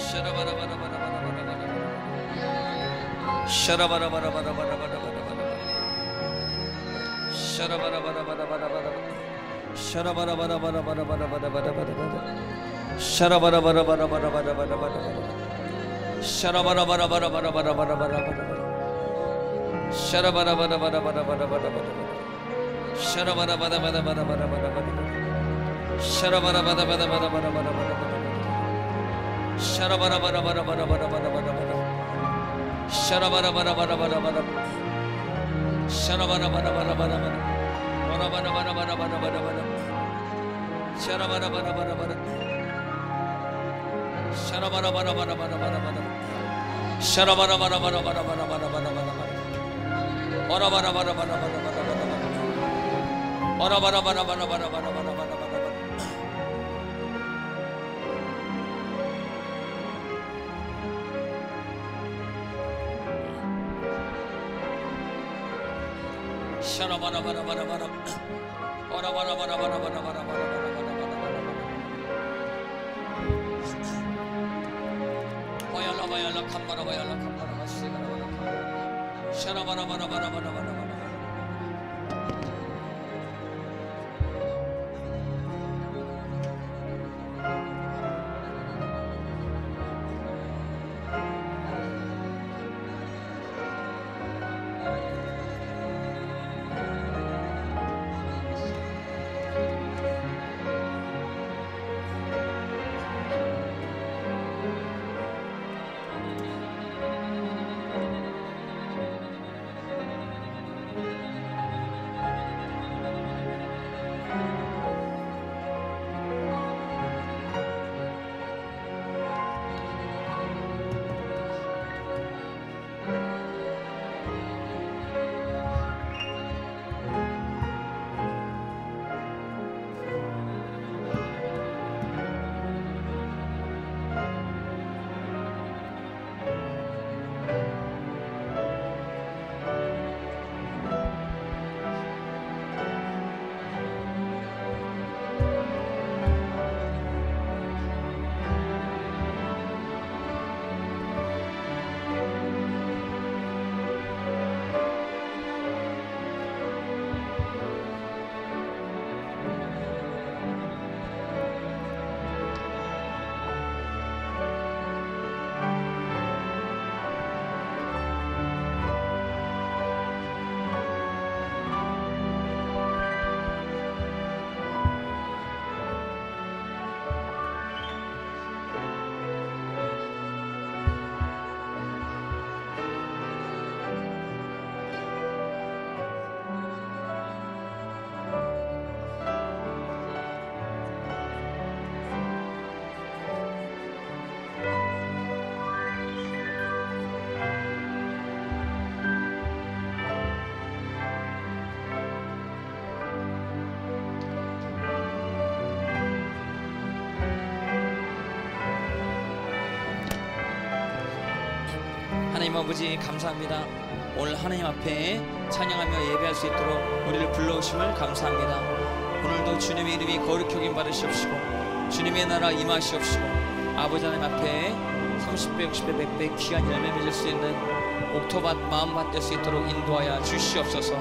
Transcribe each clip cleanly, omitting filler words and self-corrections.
하나님 아버지 감사합니다. 오늘 하나님 앞에 찬양하며 예배할 수 있도록 우리를 불러오심을 감사합니다. 오늘도 주님의 이름이 거룩히 여김 받으시옵시고 주님의 나라 임하시옵시고 아버지 하나님 앞에 30배, 60배, 100배 귀한 열매 맺을 수 있는 옥토밭 마음밭 될 수 있도록 인도하여 주시옵소서.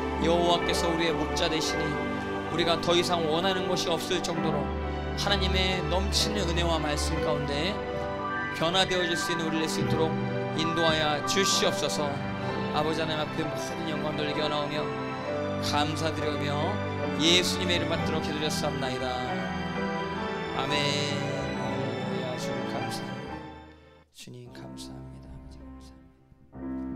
여호와께서 우리의 목자 되시니 우리가 더 이상 원하는 것이 없을 정도로 하나님의 넘치는 은혜와 말씀 가운데 변화되어질 수 있는 우리를 낼 수 있도록 인도하여 주시옵소서. 아버지 하나님 앞에 모든 영광 돌리게 나오며 감사드리며 예수님의 이름 받들어 기도드렸사옵나이다. 아멘. 할렐루야. 주님 감사합니다. 주님 감사합니다. 아버지 감사합니다.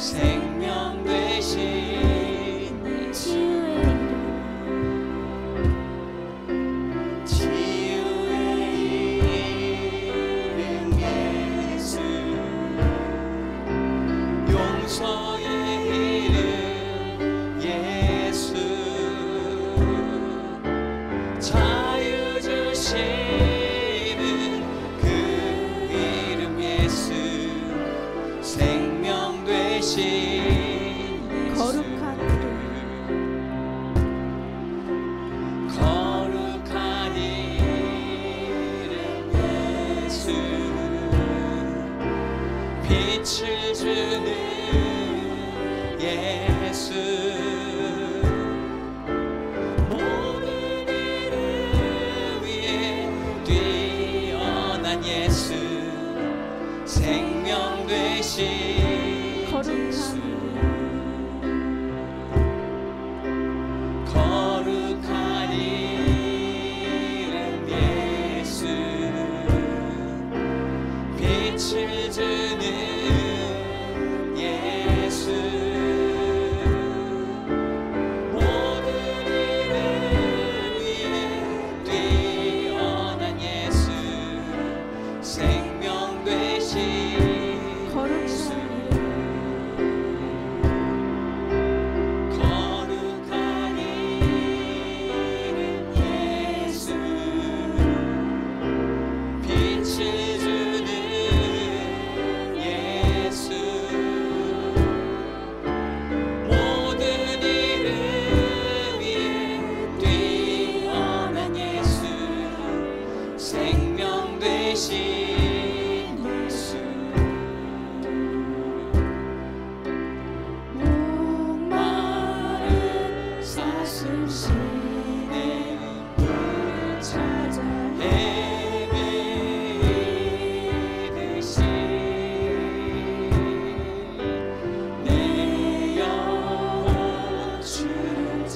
생명 되신 치유의 이름 예수 용서의 이름 예수 자유 주시는 그 이름 예수 생명 되신 거룩한 이름 거룩한 이름 예수 빛을 주는 예수 모든 이름 위에 뛰어난 예수 생명 되신 거룩한 거룩한 이름 예수 빛을 주는 예수 모든 이름 위에 뛰어난 예수 생명 되신 거룩한 거룩한 이름 예수 빛을 주는 예수 모든 이름 위에 뛰어난 예수 생명 되신 예수 목마른 사슴 시내 물을 찾아 헤매이듯이 내 영혼 주를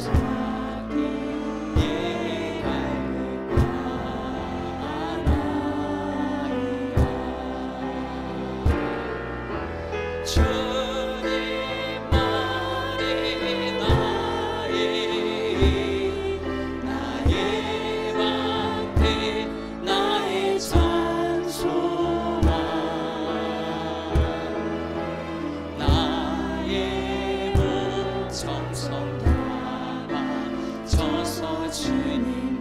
찾기에 갈급하나이다 주님만이 나의 방패 나의 찬송만 나의 목 정성 담아 져서 주님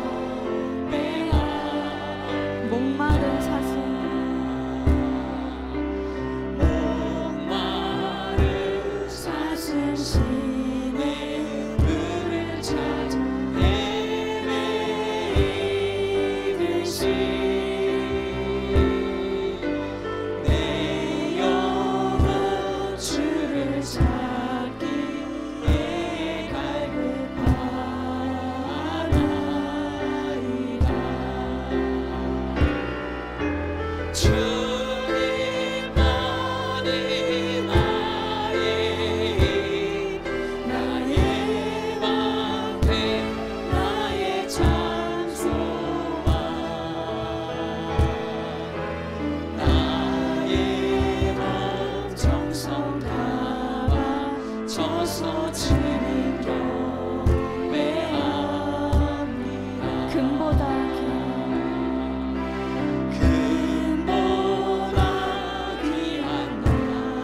경배하리 목마른 사슴 목마른 사슴 시내 물을 찾아 헤매이듯이 내 영혼 주를 찾기에 갈급하나이다 주님만이 나의 방패 나의 찬송만 나의 목 정성 담아 져서 주님 경배합니다 금보다 금보다 귀한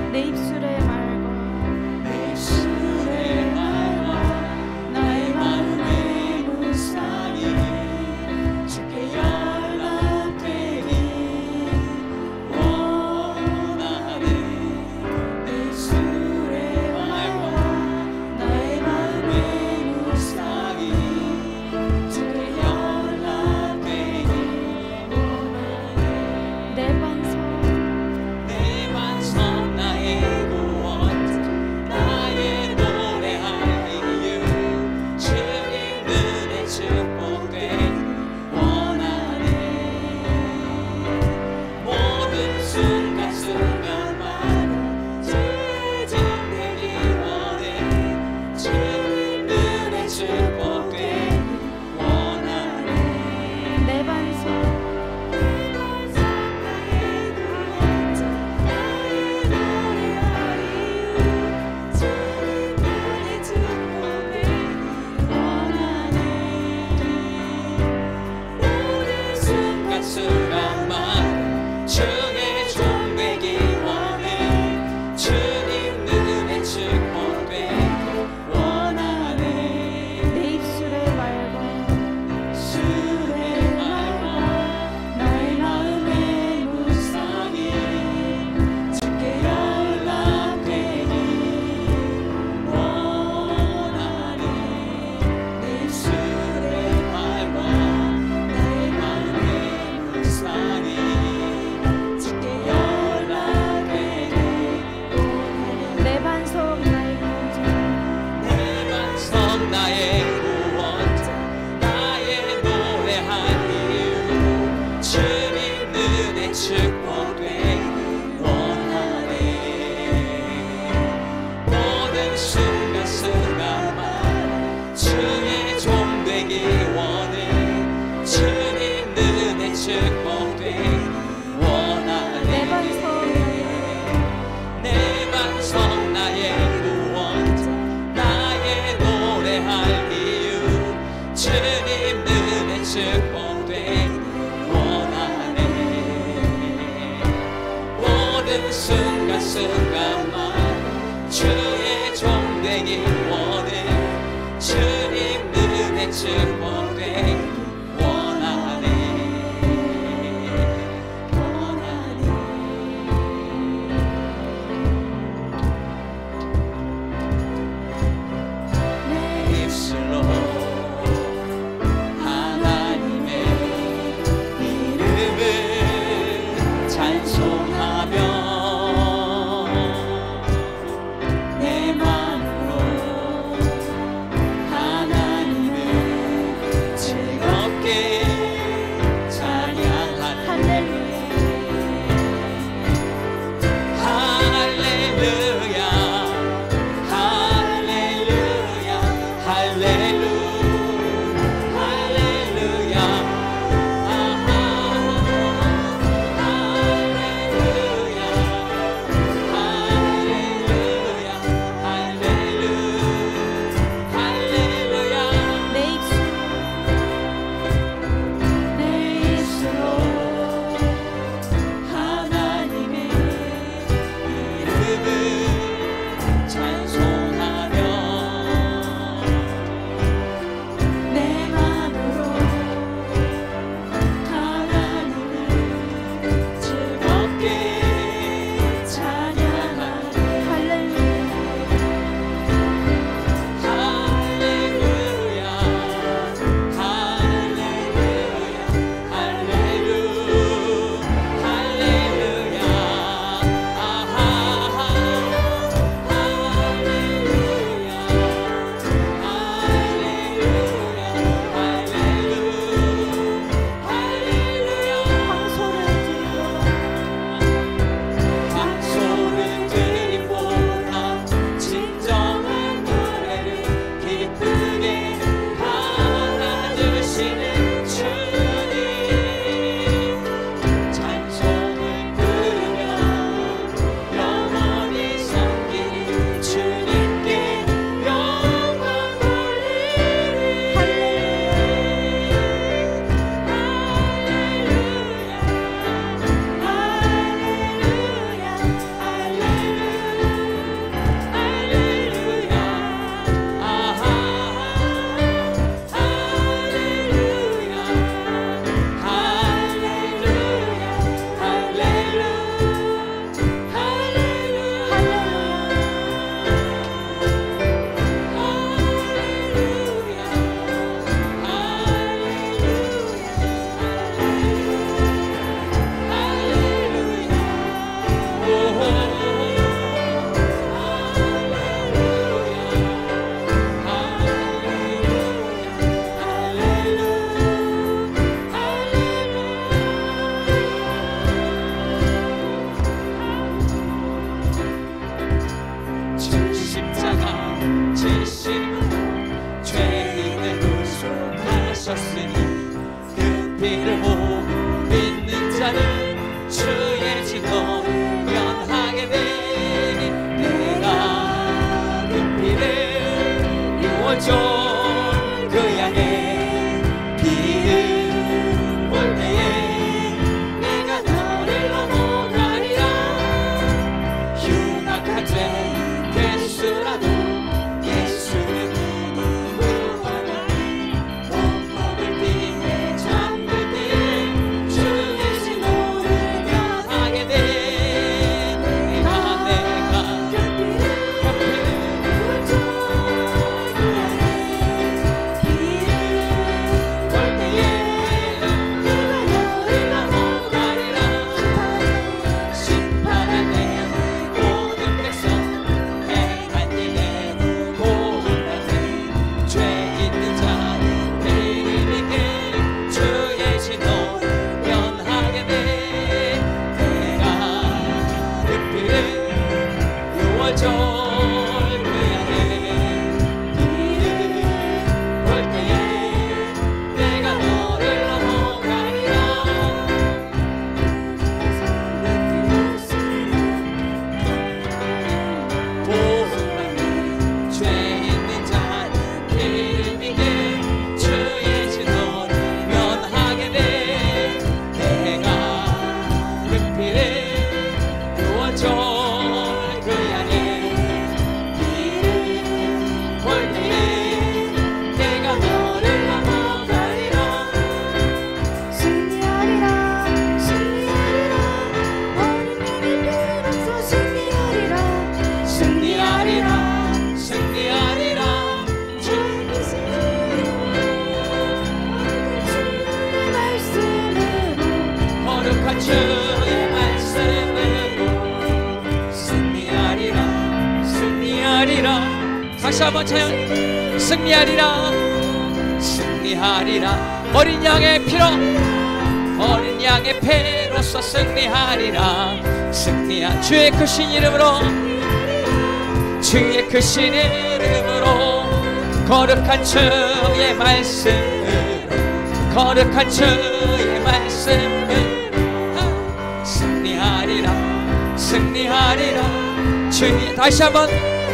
내 입술의 말과 내 입술의 말과 나의 마음의 묵상이 주께 연락되기 원하네. 내 입술의 말과 나의 마음의 묵상이 주께 연락되기 원하네. 내 반석 내 반석 나의 구원 나의 노래할 이유 주님 눈에 축복되기 원하네. 모든 순간순간마다 주의 진되기 원해. 주님 눈에 축복되기 원하네. 내 반석 나의 구원자 나의 노래할 이유 주님 눈에 축복되기 원하네. 모든 순간순간마다 주의 종 되기 원해. 주님 눈에 축복되기 원하네. 내 입술의 말과 주의 말과 나의 마음의 묵상이 주께 연락되기 원하네. 내 입술의 말과 나의 마음의 묵상이 주께 연락되기 원하네. 내 반석 나의 구원자 내 반석 나의 구원자 나의 노래할 이유 주님 눈에 축복되기 원하네. 모든 순간순간마다 주의 종 되기 원해. 주님 눈에 축복되기 원하네. 내 반석 내 반석 나의 구원자 나의 노래할 이유 주님 눈에 축복되기 원하네. 모든 순간순간마다 주의 종 되기 원해. 주님 눈에 축복되기 원하네. 내 입술로 하나님의 이름을 찬송하며 대신으로 죄인을 구속하셨으니 그 피를 보고 믿는 자는 주의 진노 면하게 되니 내가 그 피를 6월절 그 양의 피를 볼 때에 내가 너를 넘어가리라. 흉악한 죄 괴수라도 예수는 구원하라. 원목을 띠에 잠들 때에 주의 진노를 면하게 돼. 내가 주의 말씀으로 승리하리라. 승리하리라. 다시 한번 찬양. 승리하리라. 승리하리라. 어린 양의 피로, 어린 양의 피로써 승리하리라. 승리한 주의 크신 이름으로, 주의 크신 이름으로, 거룩한 주의 말씀으로, 거룩한 주의 말씀으로 승리하리라. 승리하리라. 주의, 다시 한번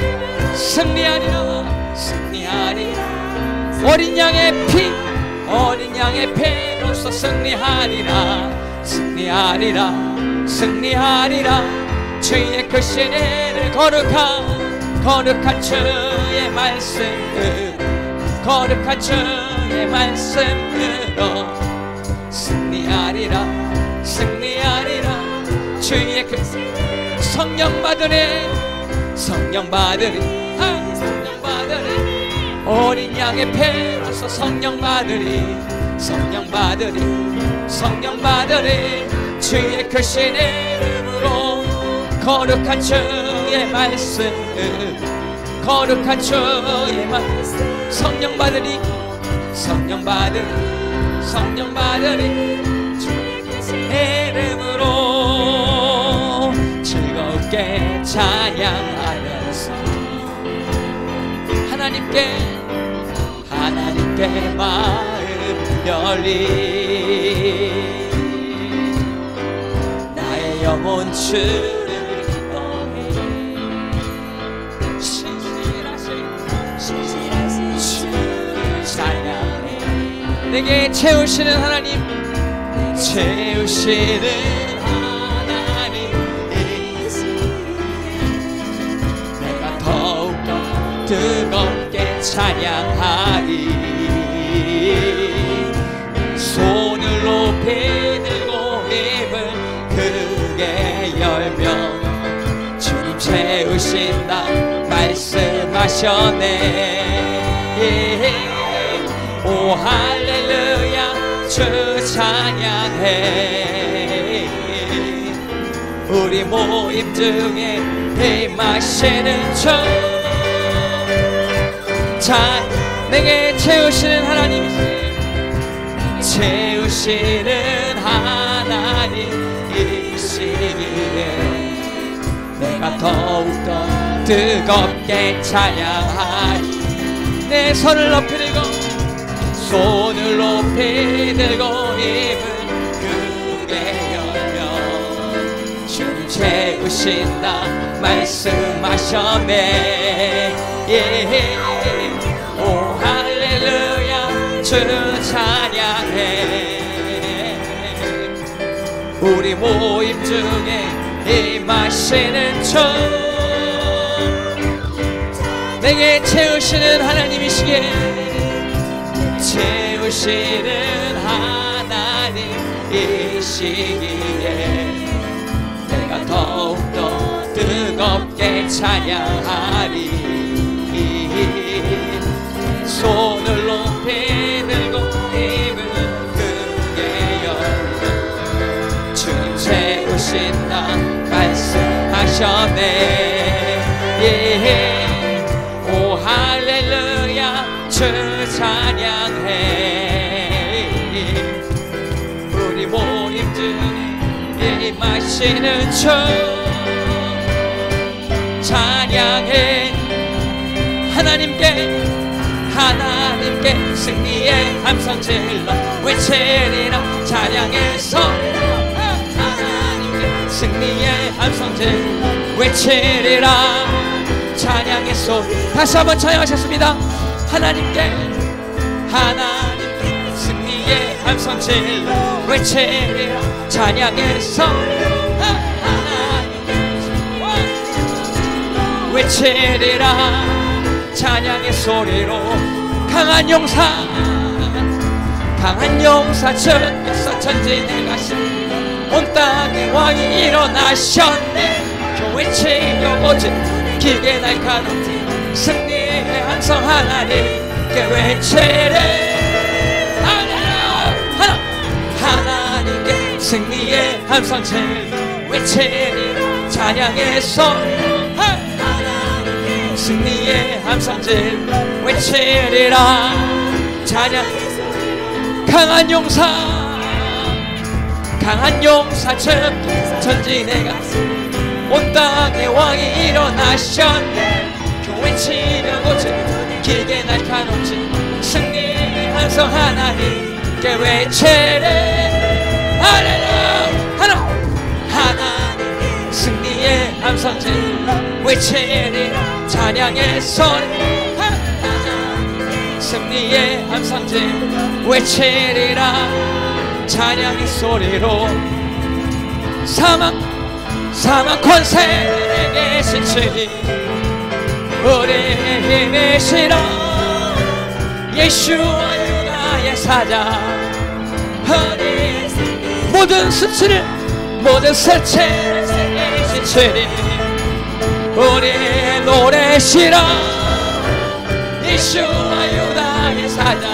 승리하리라. 승리하리라. 어린 양의 피, 어린 양의 피로써 승리하리라. 승리하리라. 승리하리라. 주의 크신 이를 거룩한 주의 말씀으로, 거룩한 주의 말씀으로 승리하리라. 승리하리라. 주의 그 성령 받으리, 성령 받으리, 성령 받으리. 어린 양의 피로써 성령 받으리, 성령 받으리, 성령 받으리. 주의 크신 이름으로 거룩한 주의 말씀, 거룩한 주의 말씀. 성령 받으리, 성령 받으리, 성령 받으리. 주의 크신 이름으로 즐겁게 찬양하면서 하나님께 마음 열리 나의 영혼 주를 기뻐해. 신실하신 주를 찬양해. 내게 채우시는 하나님, 채우시는 하나님, 내가 더욱더 뜨겁게 찬양하리. 손을 높이 들고 입을 크게 열며 주님 채우신다 말씀하셨네. 오 할렐루야 주 찬양해. 우리 모임 중에 임하시는 주, 자 내게 채우시는 하나님, 채우시는 하나님이시기에 내가 더욱더 뜨겁게 찬양하리. 내 손을 높이 들고 손을 높이 들고 입을 크게 열며 주님 채우신다 말씀하셨네. 예. 오 할렐루야 주 찬양해. 우리 모임 중에 임하시는 주 내게 채우시는 하나님이시기에 채우시는 하나님이시기에 내가 더욱더 뜨겁게 찬양하리. 손을 높이 들고 입을 크게 열고 주님 채우신다 말씀하셨네. 예. 오 할렐루야 주 찬양해. 우리 모임 중에 임하시는 주 찬양해. 하나님께 승리의 함성 질러 외치리라. 찬양해서 하나님께 승리의 함성 질러 외치리라. 찬양의 소리 다시 한번 찬양하셨습니다. 하나님께 승리의 함성 질러 외치리라. 찬양의 소리 하나님께 외치리라. 찬양의 소리로 강한 용사 주께서 전진해 가신 온 땅의 왕이 일어나셨네. 교회 치려오지 기계 날카로운 승리의 함성 하나님께 외치리. 하나님께 승리의 함성 외치리. 찬양의 소리 승리의 함성질 외치리라. 찬양 강한 용사 전진해 가서 온 땅의 왕이 일어나셨네. 교회 치려고지 길게 날카롭지 승리의 함성 하나님께 외치리. 할렐루야. 하나님 승리의 함성질 외치리라. 찬양의 소리 승리의 함성질 외치리라. 찬양의 소리로 사망 권세에 계신 주님 우리의 힘이시라. 예수와 유다의 사자 모든 수치를 계신 주님 우리의 노래시라. 예수와 유다의 사자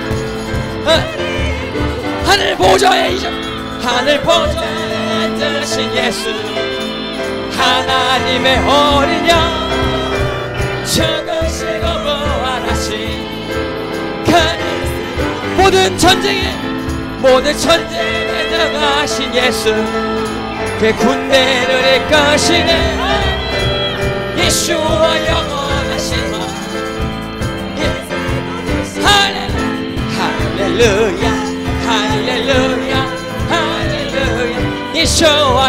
하늘 보좌에 앉으신 예수 하나님의 어린 양 죽으시고 부활하신 그 모든 전쟁에 나가신 예수 그 군대를 이끄시네. 예수와 영원하신 왕 할렐루야 할렐루야 할렐루야. 예수와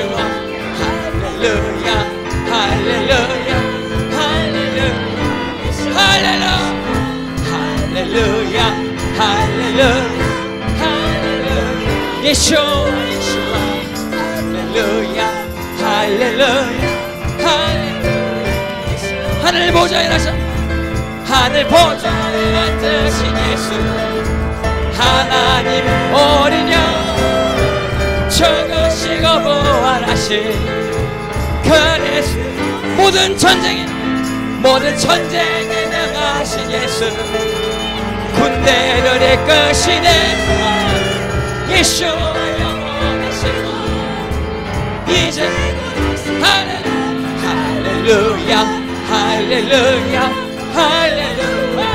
할렐루야 할렐루야 할렐루야 할렐루야 할렐루야 할렐루야. 예수와 할렐루야 할렐루야 하늘 보좌에 앉으신 예수 하나님의 어린 양 죽으시고 부활하신 그 예수 모든 전쟁에 나가신 예수 군대를 이끄시네. 예수와 영원하신 왕 이제 할렐루야 할렐루야 할렐루야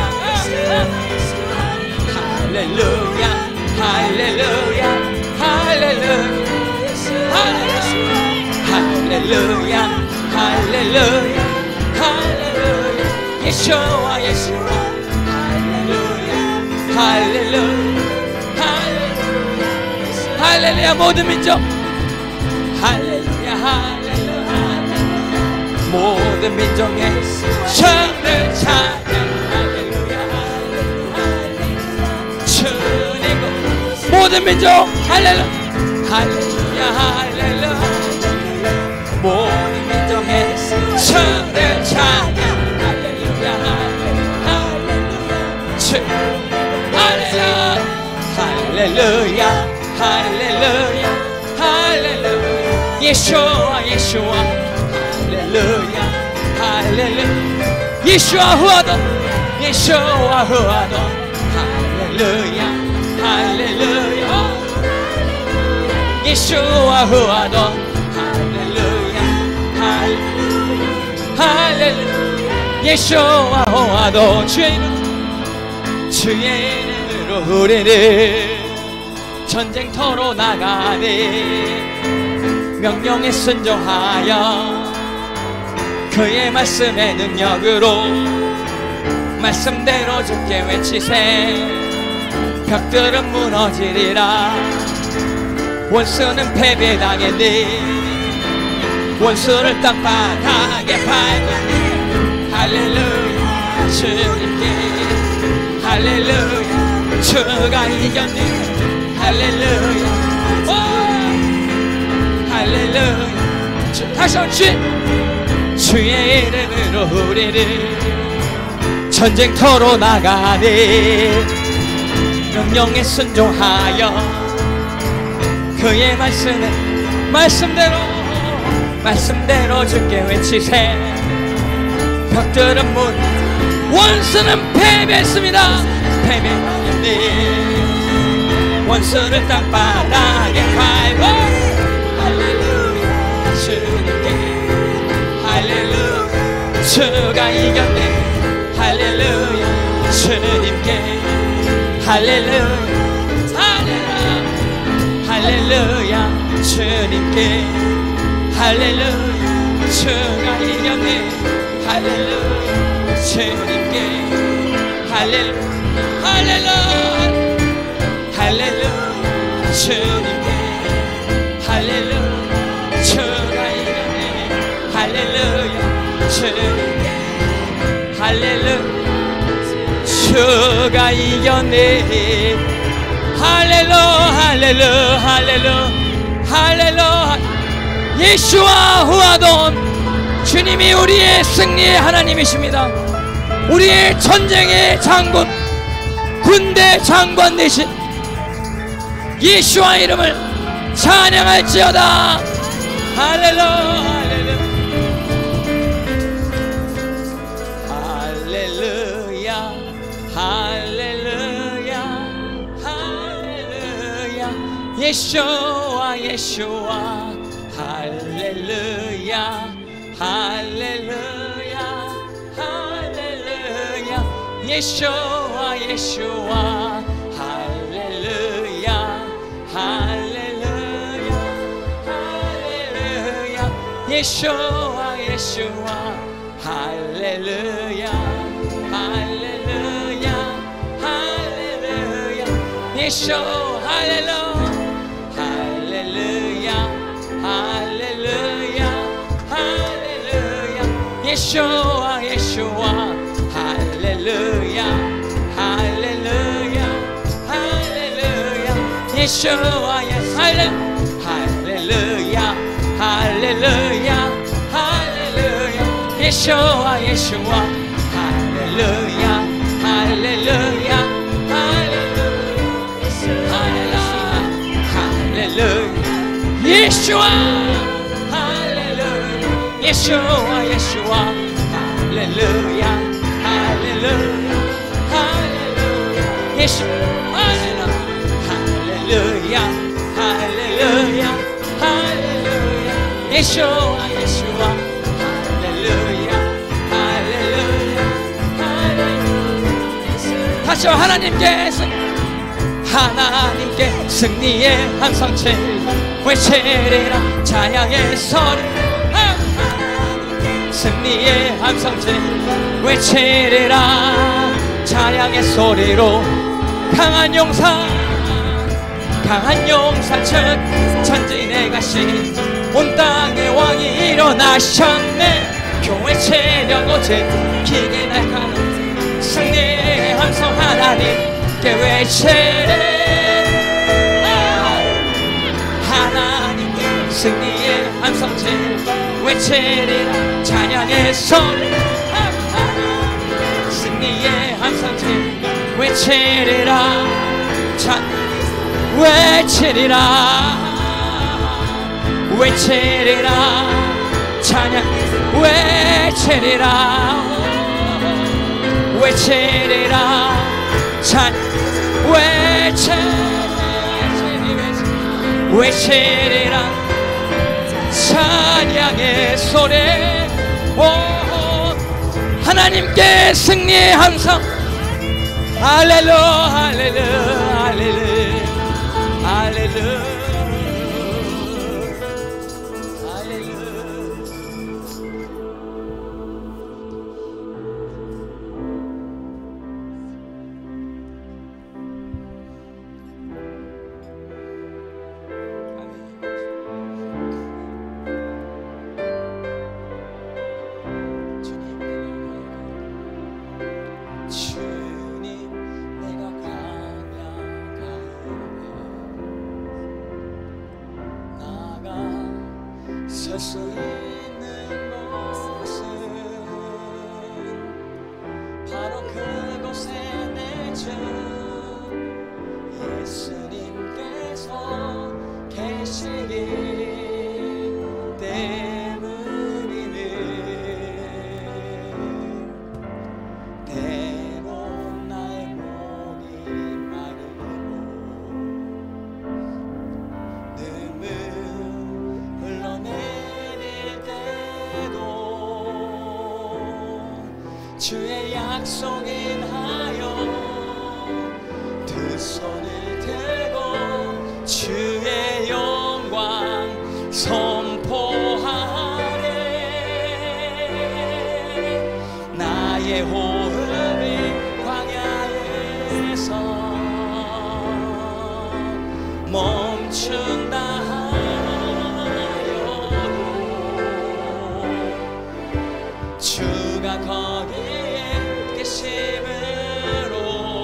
할렐루야 할렐루야 할렐루야 할렐루야 할렐루야 할렐루야. 예수와 할렐루야 할렐루야 모든 민족 할렐루야 할렐루야 모든 민족의 주를 찬양 할렐루야 할렐루야 주님 모든 민족 할렐루야 할렐루야 할렐루야 모든 민족의 주를 찬양 할렐루야 할렐루야 주 할렐루야 할렐루야 할렐루야 예수와 예수와 할렐루야 할렐루야 예수와 후아도 예수와 후아도 할렐루야 할렐루야 예수와 후아도 할렐루야 할렐루야 예수와 후아도 주의 이름으로 우리를 전쟁터로 나가네 명령에 순종하여 그의 말씀의 능력으로 말씀대로 주께 외치세 벽들은 무너지리라 원수는 패배당했네 원수를 땅바닥에 밟으니 할렐루야 주님께 할렐루야 주가 이겼네 할렐루야 할렐루야 다시 한번 주의 이름으로 우리를 전쟁터로 나가네 명령에 순종하여 그의 말씀대로 주께 외치세 벽들은 원수는 패배했습니다 패배했네 원수를 땅바닥에 밟아 할렐루야 주님께 할렐루야 주가 이겼네 할렐루야 주님께 할렐루야 할렐루야 주님께 할렐루야 주가 이겼네 할렐루야 주님께 할렐루야 할렐루야 주님께 할렐루야 주가 이겼네 할렐루야 주님께 할렐루야 주가 이겼네 할렐루야 할렐루야 할렐루야 할렐루야 예수와 후아돈 주님이 우리의 승리의 하나님이십니다 우리의 전쟁의 장군 군대 장관 되신 예수와 이름을 찬양할지어다 할렐루야 할렐루야 할렐루야 할렐루야 예수와 예수와 할렐루야 할렐루야 할렐루야 예수와 예수와 할렐루야 할렐루야 할렐루야 예수와 예수와 할렐루야 할렐루야 할렐루야 예수 할렐루야 할렐루야 할렐루야 할렐루야 예수와 예수와 할렐루야 할렐루야 할렐루야 예수와 예수 할렐루야 할렐루야 할렐루야 예수와 예수와 할렐루야 할렐루야 할렐루야 예수와 할렐루야 예수와 예수와 할렐루야 할렐루야 할렐루야 예수 할렐루야 할렐루야 할렐루야 예수와 예수와 할렐루야 할렐루야 할렐루야 다시 하나님께 승리의 함성체 외치리라 찬양의 소리 승리의 함성체 외치리라 찬양의 소리로 강한 용사 첫 전진에 가신 온 땅의 왕이 일어나셨네. 교회 체력 어제 기계 날카로운 승리의 함성 하나님께 외치리. 하나님께 승리의 함성체 외치리라. 찬양의 소리 승리의 함성체 외치리라. 외치리라. 외치리라. 찬양 외치리라. 외치리라. 찬양 외치리라. 찬양의 소리. 하나님께 승리의 함성. 할렐루야 할렐루야 할렐루야 할렐루야. 설 수 있는 곳은 바로 그곳에 내 주 예수님께서 계시기 때문이네. 때론 나의 목이 마르고 눈물 흘러내릴 때도 주의 약속 인하여 두 손을 들고 주의 영광 선포하네. 나의 호흡이 광야에서 멈춘다 하여도 주가 거기에 계심으로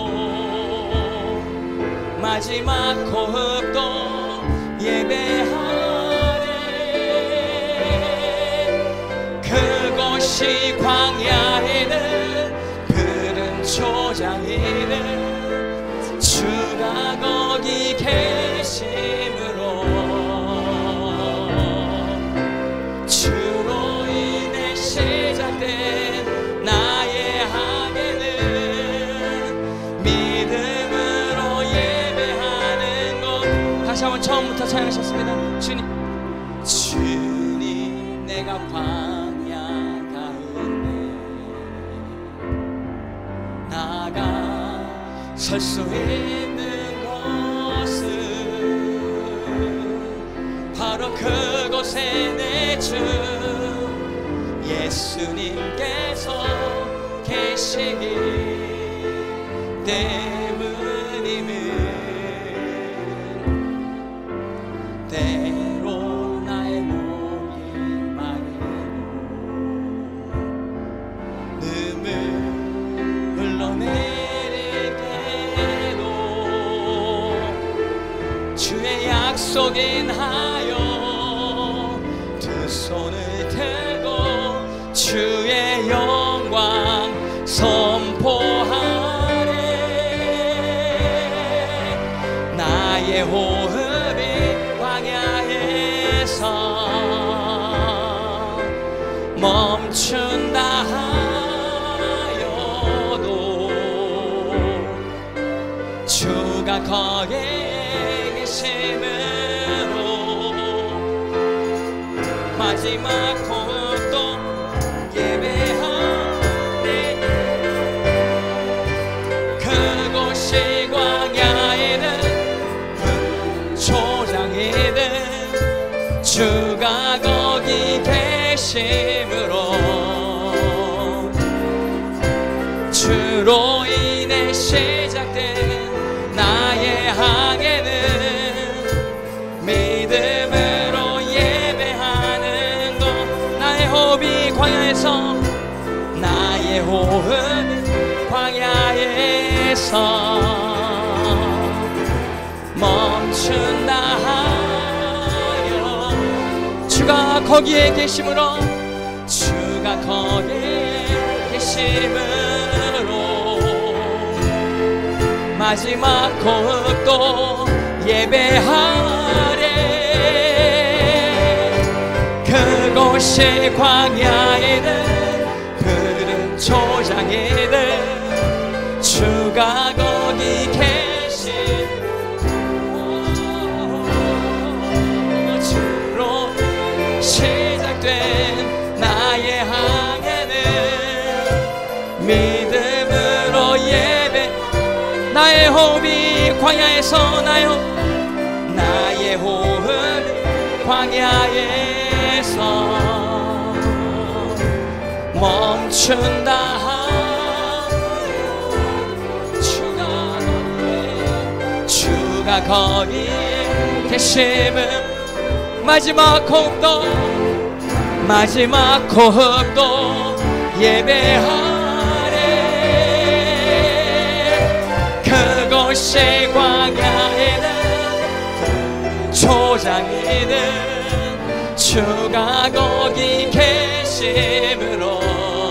마지막 호흡도 예배하네. 그곳이 광야에는 푸른 초장에는 주가 거기 계심으로 주로 인해 시작된 나의 항해는 믿음으로 예배하는 것. 다시 한번 처음부터 찬양하셨습니다. 주님 내가 광야 가운데 나가 설 수 있는 곳은 바로 그곳에 내 주 예수님께서 계시기 때문이면 때로 나의 목이 마르고 눈물 흘러내릴 때도 주의 약속 인하여 두 손을 들고 주의 영광 선포하네. 나의 호흡이 광야에서 멈춘다 하여도 주가 거기에 계심으로 마지막 호흡도 예배하네. 그곳이 광야에는 초장에는 주가 거기 계심으로 주로 인해 시작된 광야에서 나의 호흡이 광야에서 멈춘다 하여 주가 거기에 계심으로 주가 거기에 계심으로 마지막 호흡도 예배하래. 그곳이 광야이든 푸른 초장이든 주가 거기 계신 주로 시작된 나의 항해는 믿음으로 예배. 나의 호흡이 광야에서 나의 호흡이 광야에서 멈춘다 하여 주가 거기에 계심은 마지막 호흡도 예배하래. 그곳이 광야이든 초장이든 주가 거기 계심으로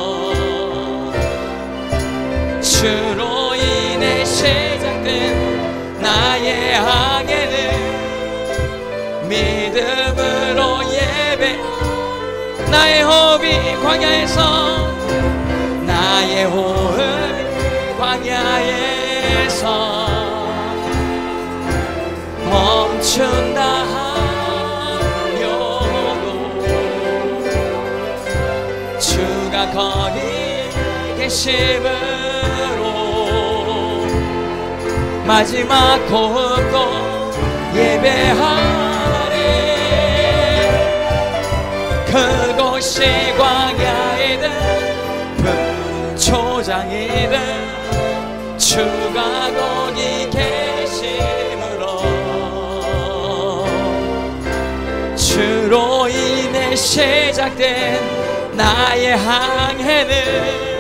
주로 인해 시작된 나의 항해는 믿음으로 예배. 나의 호흡이 광야에서 나의 호흡이 광야에서 멈춘다 하여도 주가 거기 계심으로 마지막 호흡도 예배하래. 그곳이 광야이든 푸른 초장이든 주가 거기 계심으로 주로 인해 시작된 나의 항해는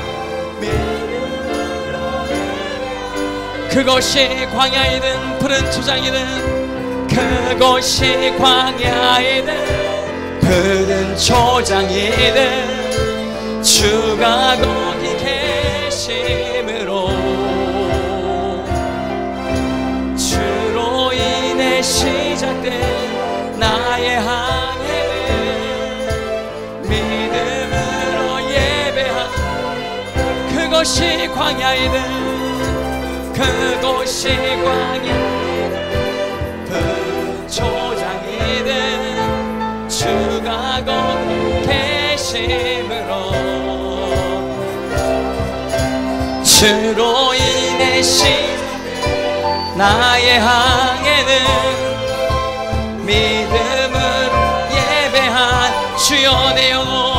그것이 광야이든 푸른 초장이든 그것이 광야이든 푸른 초장이든 주가 거기 계심으로 주로 인해 시작된 나의 항해는 믿음으로 예배한 그것이 광야이든 그곳이 광야이든 푸른 초장이든 주가 거기 계심으로 주로 인해 시작된 나의 항해는 믿음을 예배한 주여 내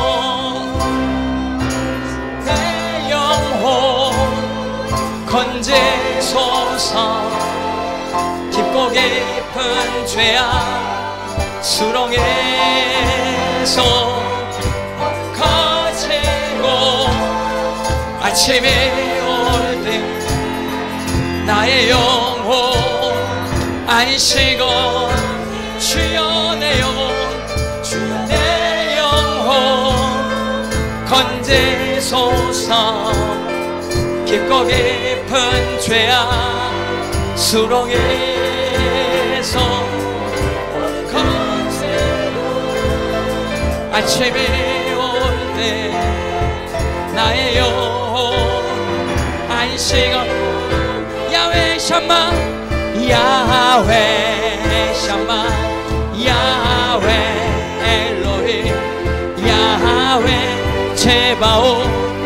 영혼 건지소서. 깊고 깊은 죄악 수렁에서 거치고 아침에 올 때 나의 영혼 안식고 주여 내 영혼 주여 내 영혼 건지소서. 깊고 깊은 죄악 수렁에서 거치고 아침에 올 때 나의 영혼 안식어. 야훼 샴마 야훼 샴마 야훼 엘로힘 야훼 제바오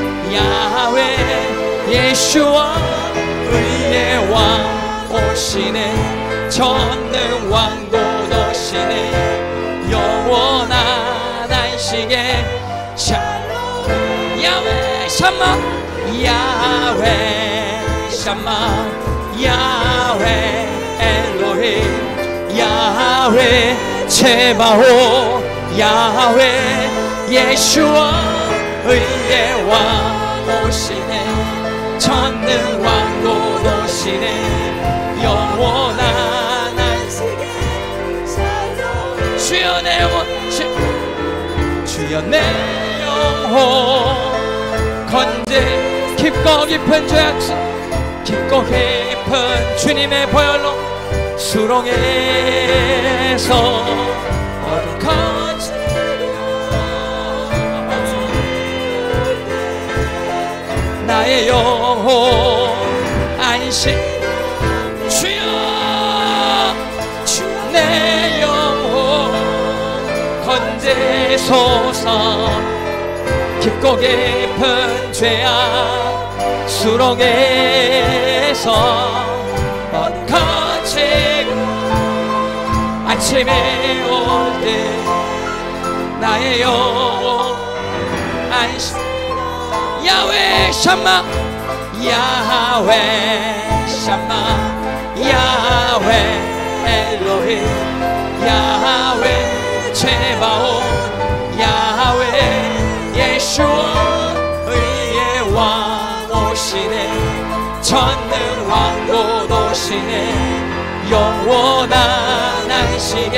야훼 예수와 의의 왕 오시네. 전능왕도 도시네. 영원한 안식에 샬롬. 야훼 샴마 야훼 샴마 야훼 엘로힘 야훼 제바오 야훼 예수와 오시네 전능왕 곧 오시네 영원한 안식에 주여 내 영혼 주여 내 영혼 건재 깊고 깊은 죄악성 깊고 깊은 주님의 보혈로 수렁에서 어둠 거치며 나의 영혼 안식 주여 내 영혼 건재소서 깊고 깊은 죄악 수렁에서 어둠 거치고 아침에 올 때 나의 영혼 안식 야훼 샴마 야훼 샴마 야훼 엘로힘 야훼 제바오 야훼 예수와 의의 왕 오시네 전능왕 곧 오시네 영원한 안식에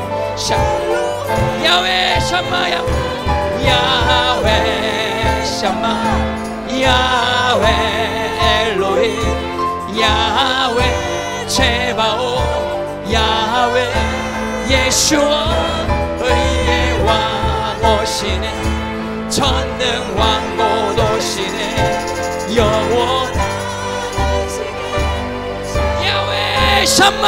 야훼 샴마야 야훼 샴마 야훼 엘로힘 야훼 제바오 야훼 예수와 의의 왕 오시네 전능왕 곧 오시네 영원한 야훼 샴마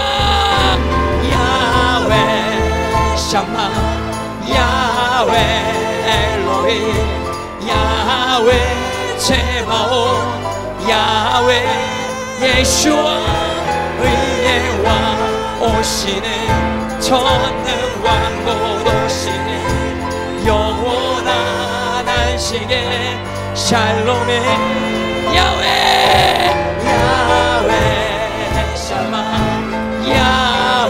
야훼 샴마 야훼 엘로힘 야훼 제바오 야훼 예수와 의의 왕 오시네 전능왕 곧 오시네 영원한 안식에 샬롬의 야훼 야훼 샴마 야훼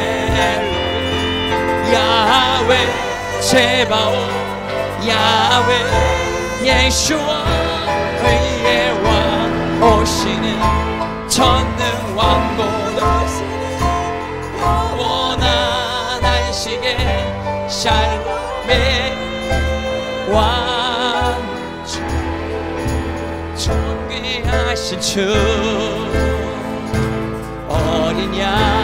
야훼 제바오 야훼 예수와 의의 왕 오시네 전능왕 곧 오시네 영원한 안식에 샬롬의 왕 존귀하신 주 어린 양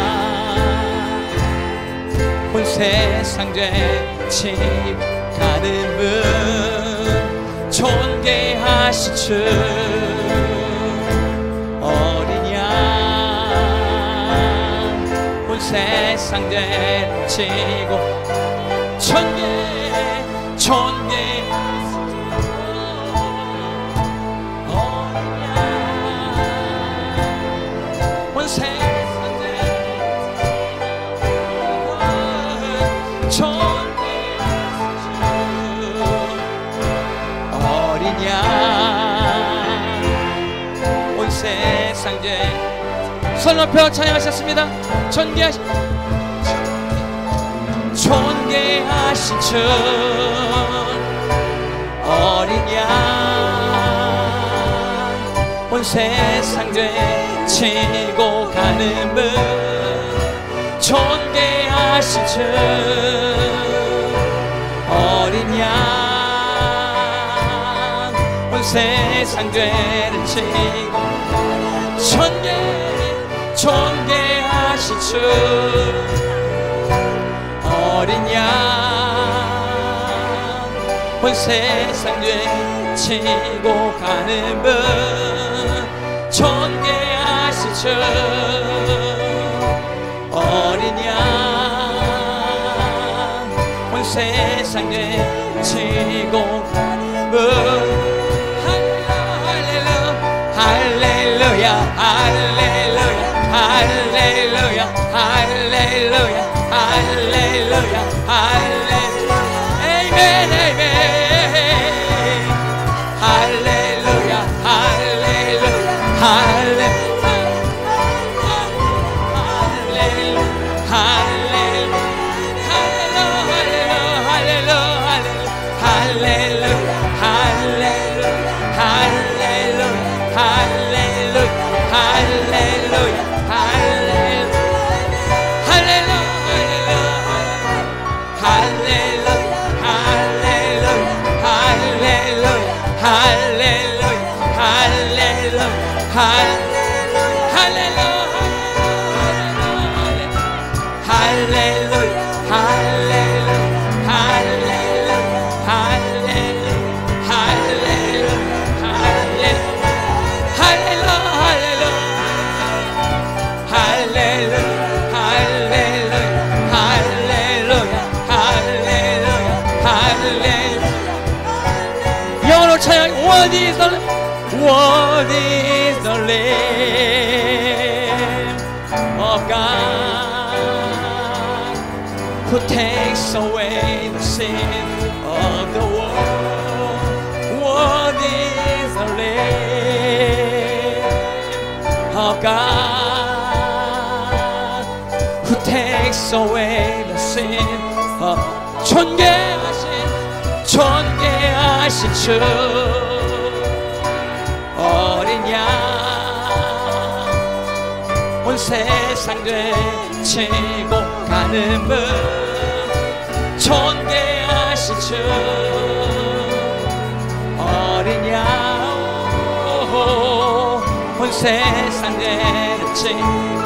온 세상 죄치 가는 분 존귀하신 주 어린 양 온 세상 죄를 지고 존귀하신 주 어린 양 온 세상 죄를 지고 온 세상 죄 손 높여 찬양하셨습니다. 존귀하신 주 어린 양 온 세상 죄 지고 가는 분 존귀하신 주 어린 양 온 세상 죄를 지고 존귀하신 주 어린 양 온 세상 죄 지고 가는 분 존귀하신 주 어린 양 온 세상 죄 지고 가는 분 할렐루야 할렐루야 할렐루야 할렐루야 할렐루야 할렐루야 아멘 아멘 할렐루야 할렐루야 할렐루야 할렐루야 할렐루야 영어로 찬양. What is the Lamb? What is the Lamb of God who takes away the sin of the world? What is the Lamb of God who takes away the sin of 존귀하신 주 어린 양 온 세상 되치고 가는 분 존귀하신 주 어린 양 온 세상 되치고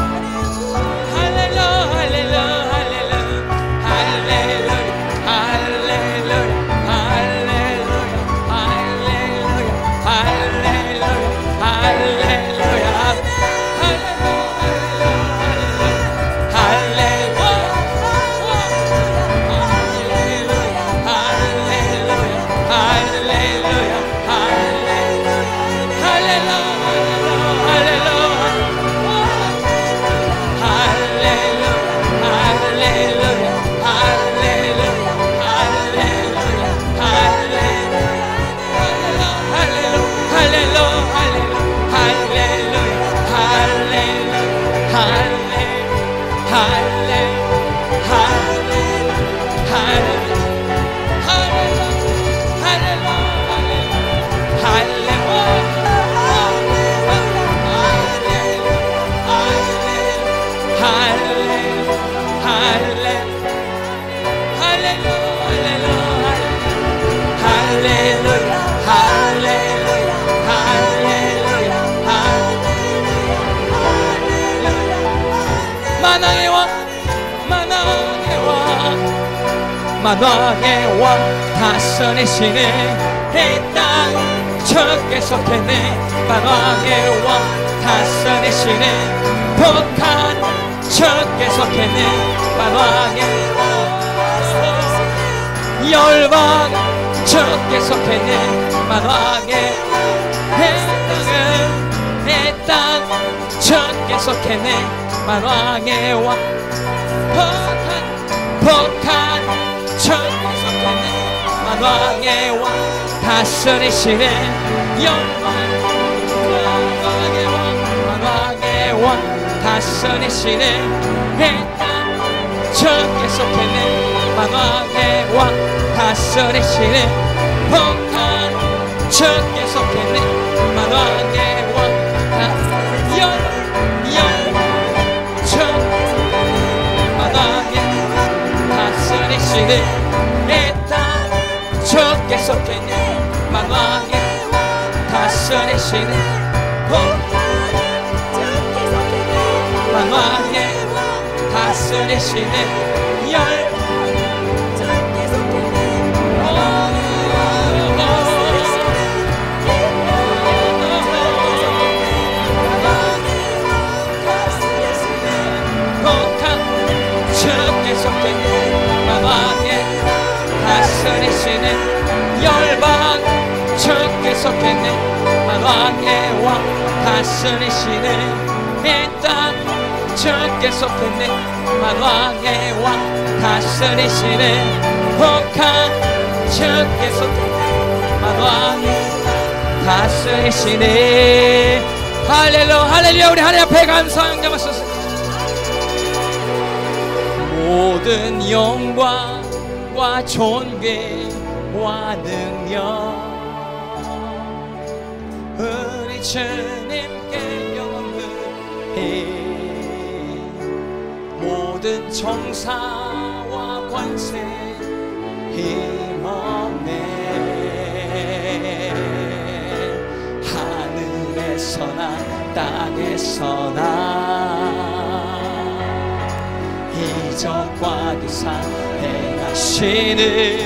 만왕의 왕 다스리시네 이 땅 주께 속했네 만왕의 왕 다스리시네 북한 주께 속했네 만왕의 열방 주께 속했네 만왕의 이 땅 주께 속했네 만왕의 왕 북한 주께 속했네 만왕의 왕 다스리시네 만왕의 왕 다스리시네 이 땅 주께 속했네 만왕의 왕 다스리시네 북한 주께 속했네 만왕의 왕 다스리시네 이 땅 주께 속했네 만왕의 다스리시네 만왕의 다스리시네 다스리시네 열방 주께 속했네 만왕의 왕 다스리시네 이 땅 주께 속했네 만왕의 왕 다스리시네 북한 주께 속했네 만왕의 다스리시네 할렐루야 우리 하나님 앞에 감사 영접하소서 모든 영광과 존귀와 능력 우리 주님께 영원히 모든 정사와 권세 힘없네 하늘에서나 땅에서나 이적과 기사 행하시는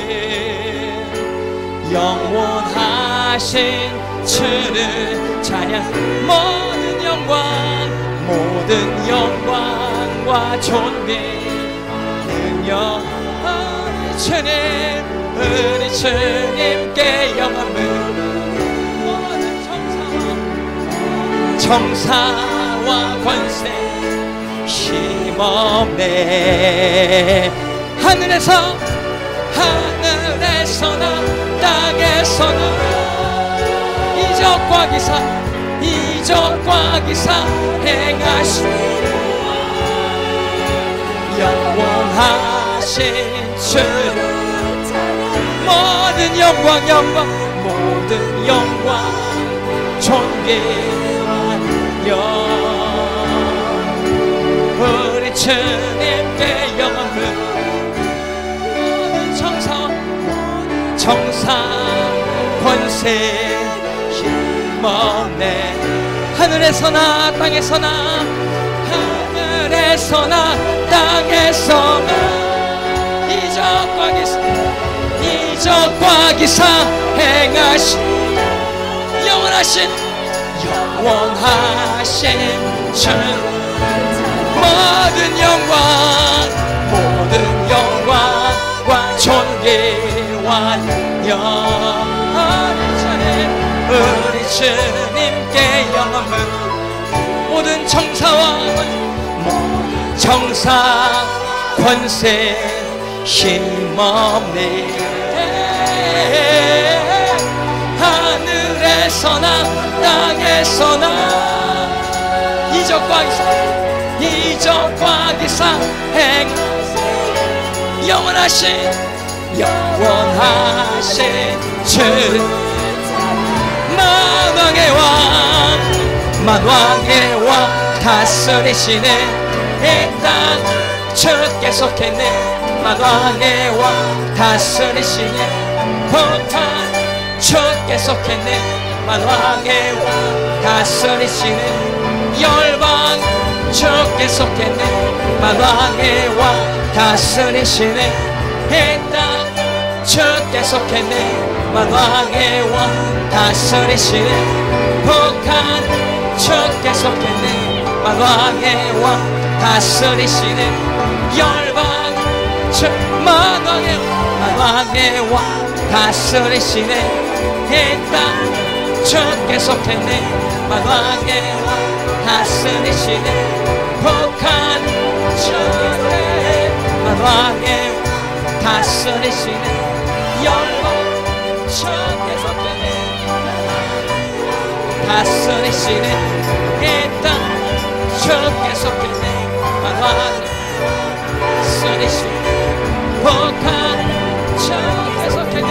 영원하신 주는 찬양. 모든 영광과 존귀 능력 우리 주님께 영광을 모든 정사와 권세 힘없네. 하늘에서나 땅에서나 이적과 기사 행하시는 영원하신 주 모든 영광 존귀와 영 우리 주님께 영광을 모든 정사 권세 힘없네. 하늘에서나 땅에서나 이적과 기사 행하신 영원하신 주 모든 영광과 존귀와 우리 주님께 영광을 모든 정사 권세 힘없네. 하늘에서나 땅에서나 이적과 기사 영원하신 주 만왕의 왕 다스리시네. 이 땅 주께 속했네. 만왕의 왕 다스리시네. 북한 주께 속했네. 만왕의 왕 다스리시네. 열방 주께 속했네. 만왕의 왕 다스리시네. 이 땅 주께 속했네. 만왕의 왕 다스리시네. 북한 주께 속했네. 만왕의 왕 다스리시네. 열방 만왕의 왕 다스리시네. 이 땅 주께 속했네. 만왕의 왕 다스리시네. 북한 주께 만왕의 다스리시네. 열방 주께 속했네. 다스리시네. 이 땅 주께 속했네. 만왕의 다스리시네. 북한 주께 속했네.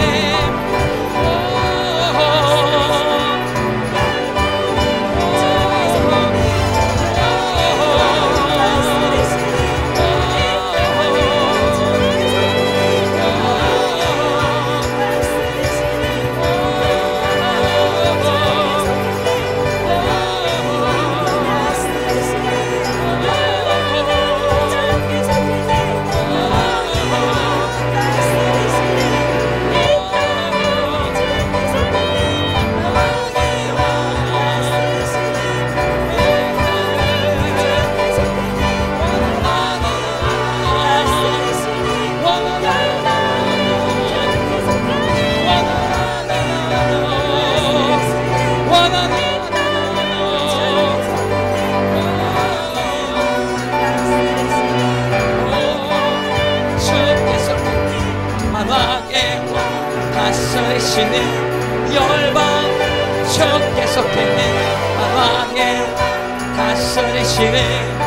다스리시네. 열방 주께 속했네. 만왕의 다스리시네.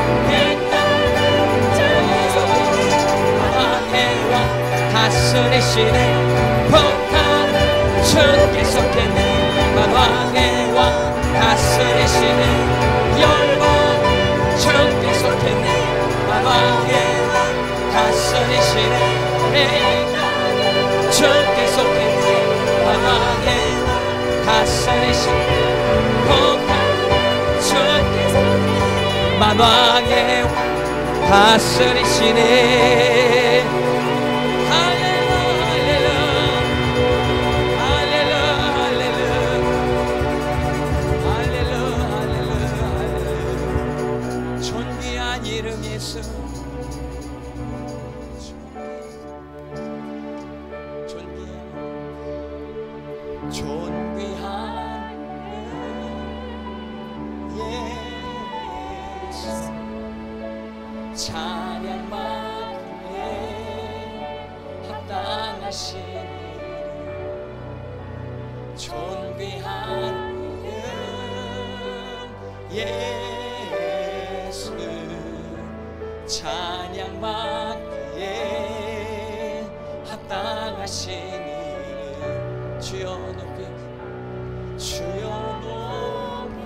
만왕의 왕 다스리시네. 북한 주께 속했네. 만왕의 왕 다스리시네. 열방 주께 속했네. 만왕의 왕 다스리시네. 주께 속했네. 만왕의 다스리시네. 북한 주께 만왕의 다스리시네. 할렐루야 할렐루야 할렐루야 할렐루야 할렐루야. 존귀한 이름 예수. 존귀한 예수 찬양받기에 합당하신 존귀한 이름 예수 찬양받기에 합당하신 주여 높이 주여 높이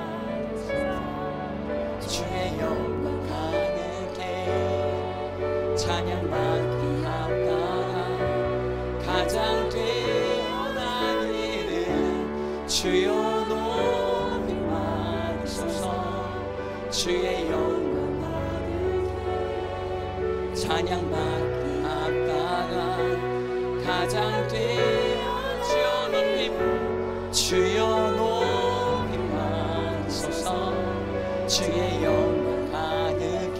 주의 영광 가득해 찬양받기 합당한 가장 뛰어난 이름 주여 높이 받으소서. 주의 영광 가득해 찬양받기 합당한 가장 주여 높이 받으소서. 주의 영광 가득해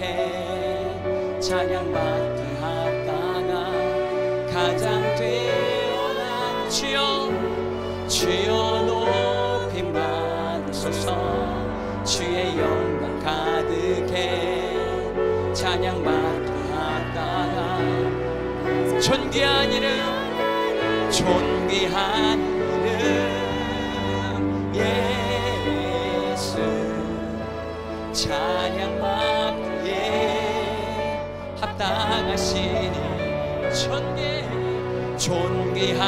찬양받기 합당한 가장 뛰어난 주여 높이 받으소서. 주의 영광 가득해 찬양받기 합당한 존귀한 이름 존귀한 예수 찬양받기에 합당하시니 존귀한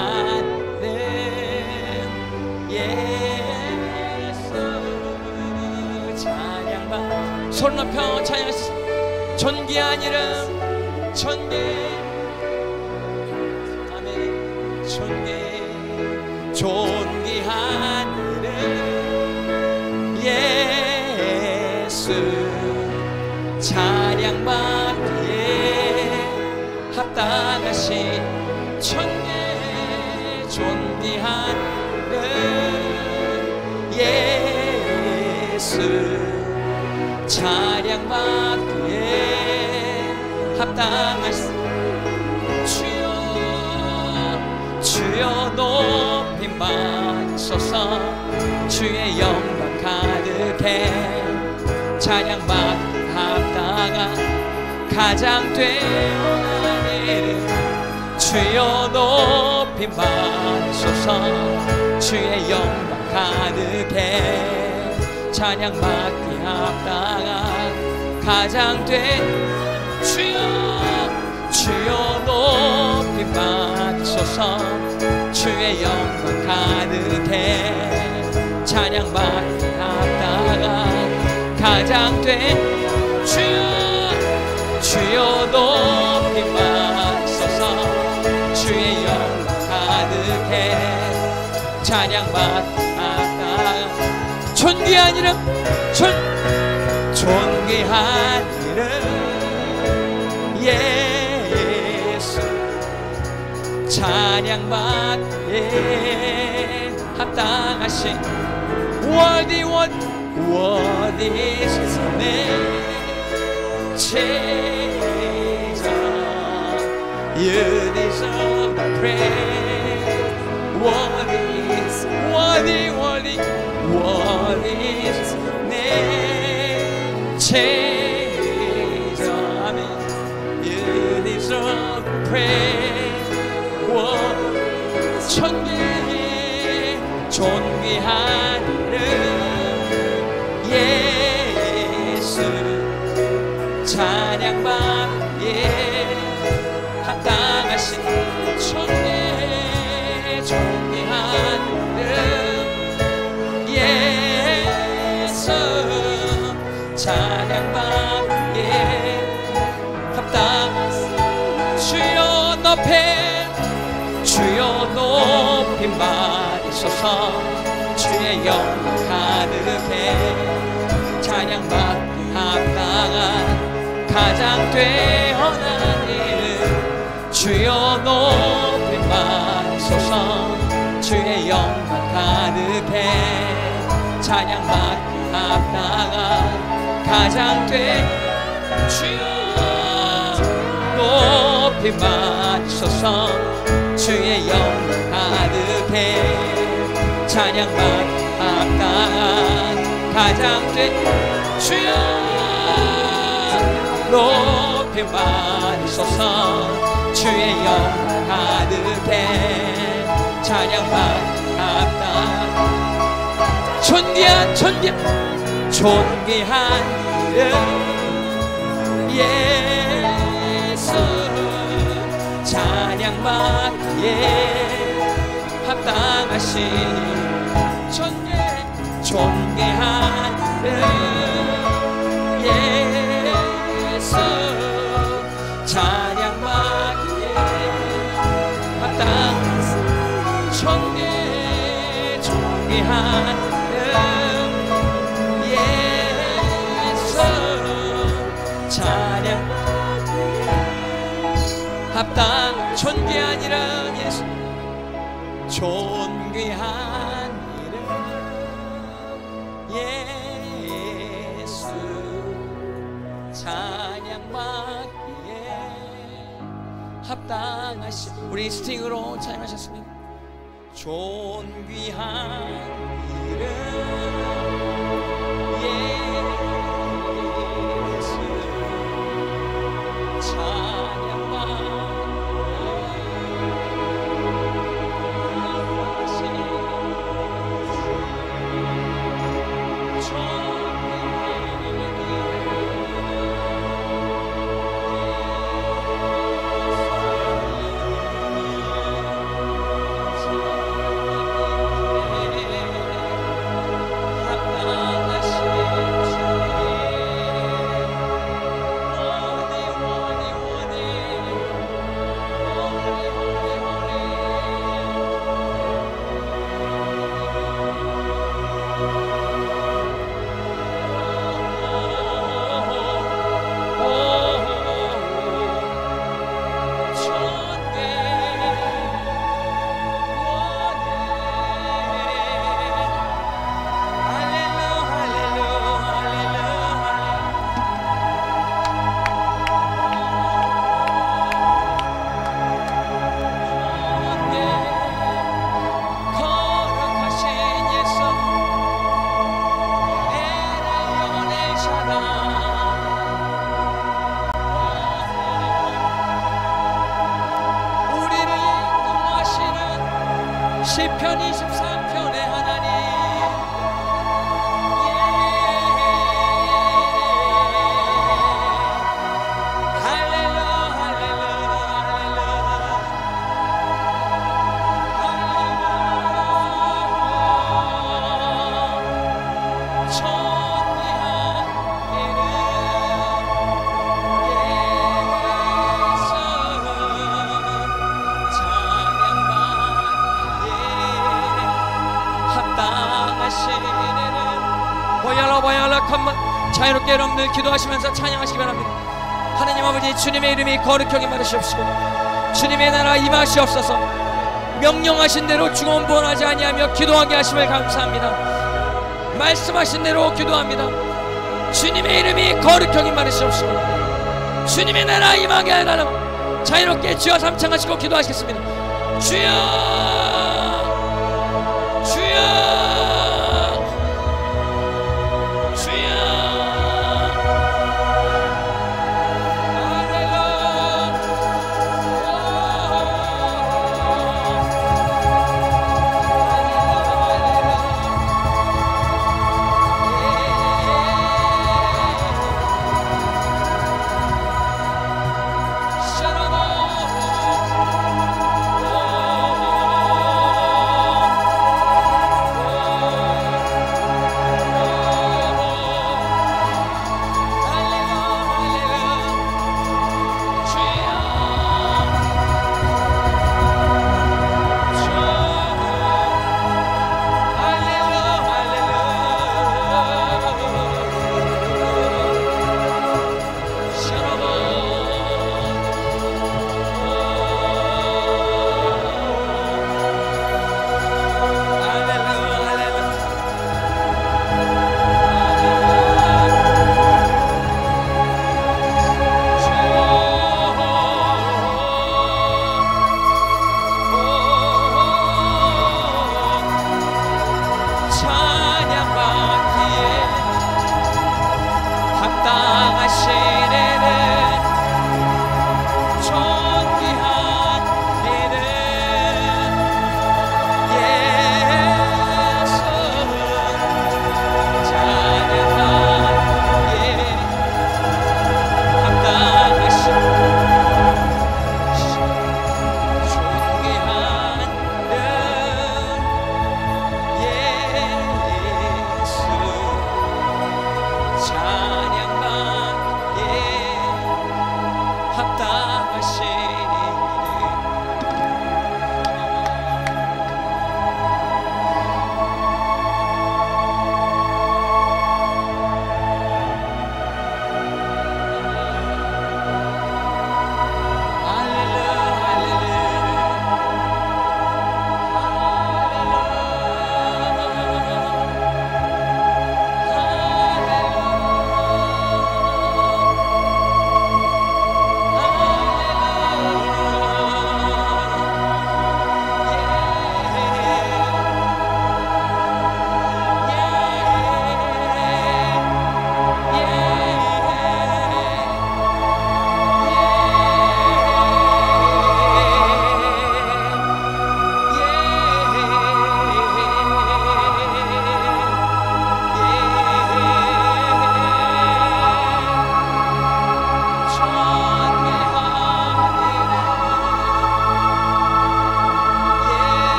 예수 찬양받 손 높여 찬양하시 존귀한 이름 아멘 존귀한 이름 예수 찬양받기에 합당하신 존귀한 이름 예수 찬양받기에 합당하신 주여 높임 받소서. 주의 영광 가득해 찬양받기 합당한 가장 뛰어난 이름 주여 높임 받소서. 주의 영광 가득해 찬양받기 합당한 가장 주여 높임 받소서. 주의 영광 가득해 찬양받기 합당한 가장 주여 높임 받소서. 주의 영광 가득해 찬양받기 합당한 존귀한 이름 존귀한 이름 예수 찬양받기에 합당하신 worthy is his name Jesus you deserve the praise worthy is his name Jesus amen you deserve the praise 존귀한 이름 예수 찬양받기에 합당하신 존귀한 이름 예수 찬양받기에 합당하신 주여 높임 받으소서. 주의 영광 가득해 찬양받기 합당한 가장 뛰어난 이름 주여 높이 받으소서. 주의 영광 가득해 찬양받기 합당한 가장 주여 높이 받으소서. 주의 영광 가득해 찬양받기 합당한 가장 주여 높이 받으소서. 주의 영광 가득해 찬양받기 합당한 존귀한 이름 예수 찬양받기에 합당하신 존귀한 이름 예수 찬양받기에 합당하신 존귀한 이름 예수 찬양받기에 합당 존귀한 이름 예수 존귀한 이름 예수 찬양받기에 합당하신 우리 스팅으로 찬양하셨습니다. 존귀한 이름 예수 시편 23편의 하나님 할렐루야 자유롭게 여러분들 기도하시면서 찬양하시기 바랍니다. 하나님 아버지 주님의 이름이 거룩하게 받으시옵시고 주님의 나라 임하시옵소서. 명령하신 대로 중언부언하지 아니하며 기도하게 하심을 감사합니다. 말씀하신 대로 기도합니다. 주님의 이름이 거룩하게 받으시옵시고 주님의 나라 임하게 하라. 자유롭게 주여 삼창하시고 기도하시겠습니다. 주여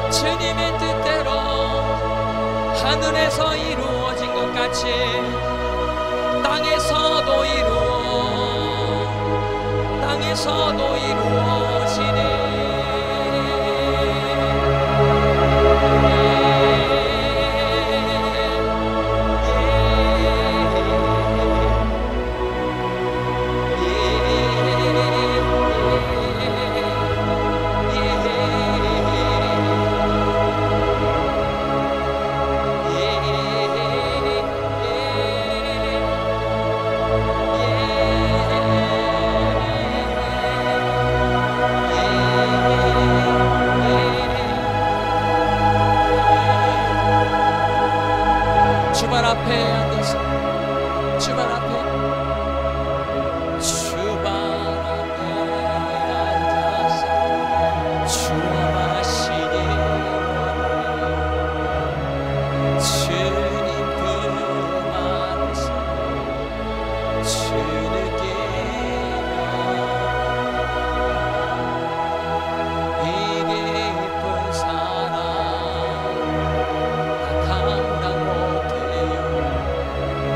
주님의 뜻대로 하늘에서 이루어진 것 같이 땅에서도 이루어지네. 주발 앞에 앉아서 주발 앞에 앉아서 주와 마시니 주님 그 말에서 주 느끼며 이 깊은 사랑 다 감당 못해요.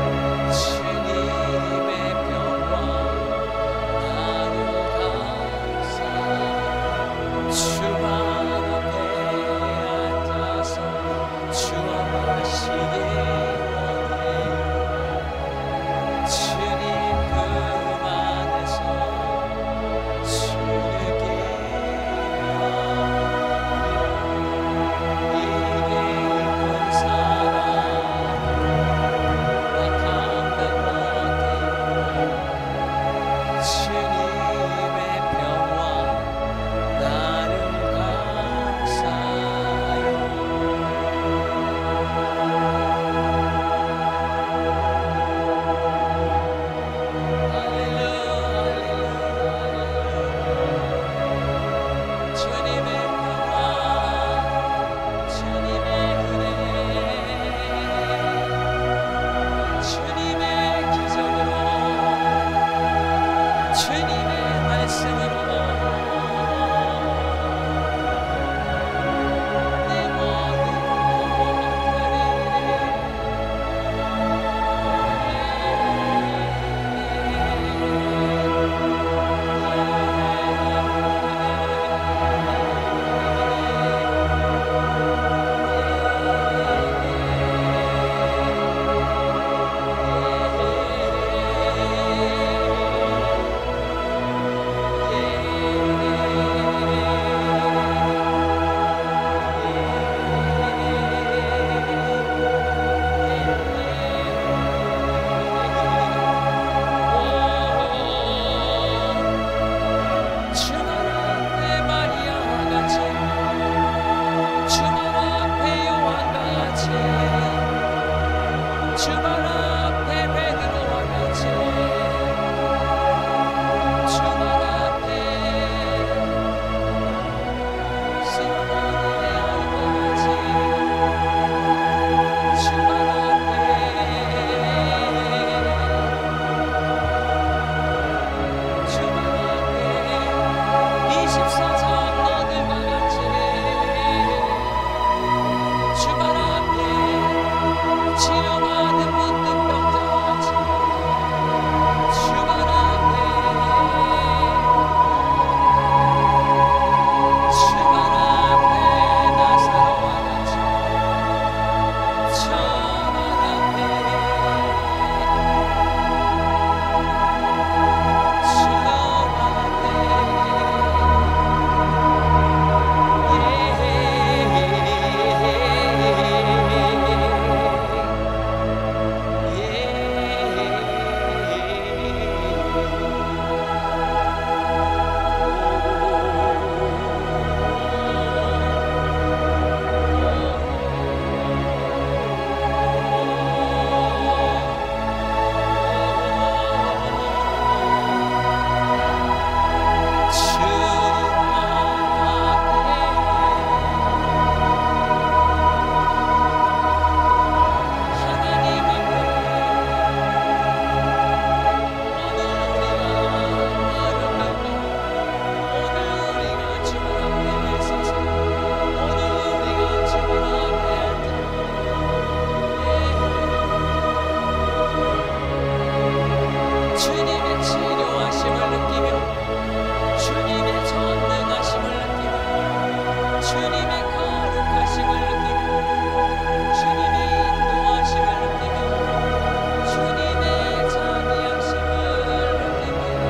주님의 거룩하심을 느끼며 주님의 인도하심을 느끼며 주님의 자비하심을 느낍니다.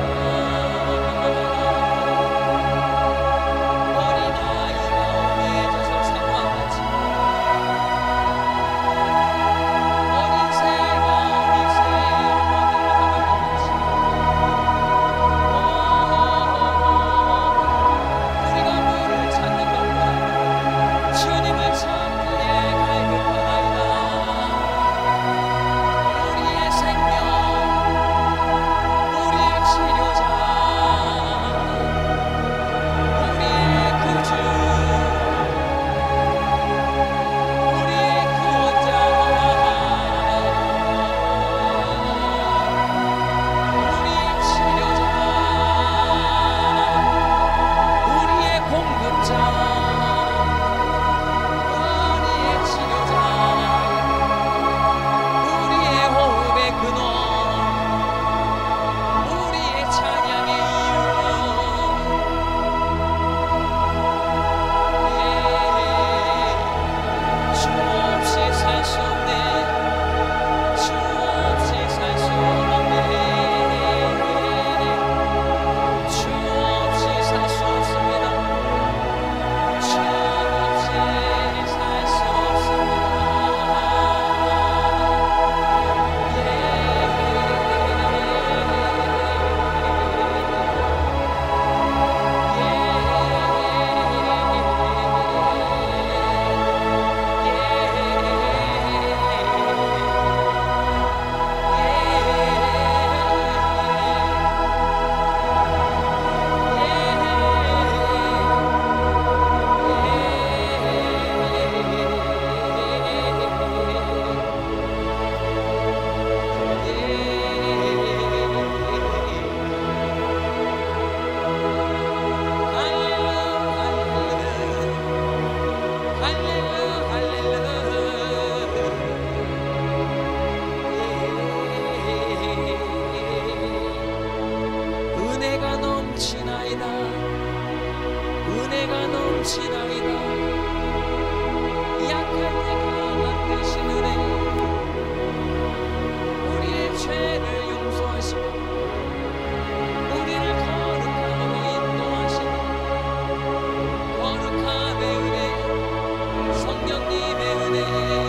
어린아이가 매져서 사과같이 어린 새가 어린 새를 먹으러 가듯이 우리가 물을 찾는 것보다 주님을 찾기에 갈급하나이다. 우리의 생명, 우리의 치료자, 우리의 구주, 우리의 구원자, 우리의 치료자, 우리의 공급자, 우리의 치료자, 우리의 호흡의 근원, 우리의 찬양의 이유. 주 없이 살 수 없네. 주 없이 살 수 없네. 주 없이 살 수 없습니다. 주 없이 살 수 없습니다. 은혜가 넘치나이다. 은혜가 넘치나이다. 약할 때 강한 되신 은혜, 우리의 죄를 용서하시고 우리를 거룩함으로 인도하시는 거룩함의 은혜, 성령님의 은혜.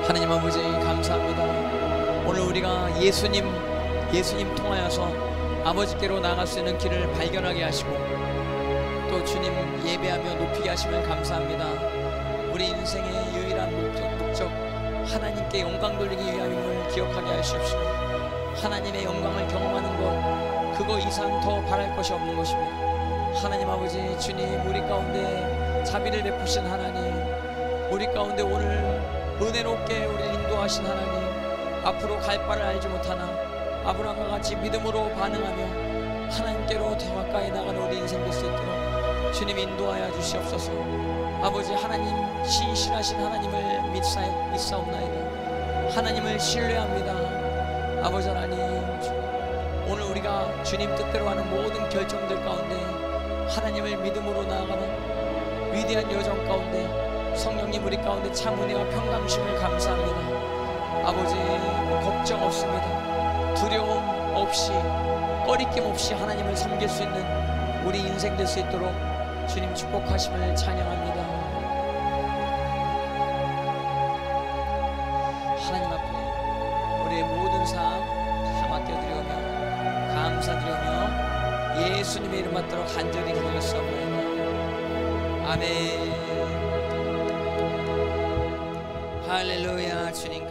하나님 아버지 감사합니다. 오늘 우리가 예수님 통하여서 아버지께로 나아갈 수 있는 길을 발견하게 하시고 또 주님 예배하며 높이게 하심을 감사합니다. 우리 인생의 유일한 목적 하나님께 영광 돌리기 위함임을 기억하게 하십시오. 하나님의 영광을 경험하는 것 그거 이상 더 바랄 것이 없는 것입니다. 하나님 아버지 주님 우리 가운데 자비를 베푸신 하나님, 우리 가운데 오늘 은혜롭게 우리를 인도하신 하나님, 앞으로 갈 바를 알지 못하나 아브라함과 같이 믿음으로 반응하며 하나님께로 더 가까이 나가는 우리 인생 될 수 있도록 주님 인도하여 주시옵소서. 아버지 하나님 신실하신 하나님을 믿사옵나이다. 하나님을 신뢰합니다. 아버지 하나님 오늘 우리가 주님 뜻대로 하는 모든 결정들 가운데 하나님을 믿음으로 나아가는 위대한 여정 가운데 성령님 우리 가운데 참 은혜와 평강심을 감사합니다. 아버지 걱정 없습니다. 두려움 없이 꺼리낌 없이 하나님을 섬길 수 있는 우리 인생 될 수 있도록 주님 축복하심을 찬양합니다. 하나님 앞에 우리의 모든 삶 다 맡겨드리며 감사드리며 예수님의 이름 받도록 간절히 기도했사옵나이다. 아멘. 할렐루야. 주님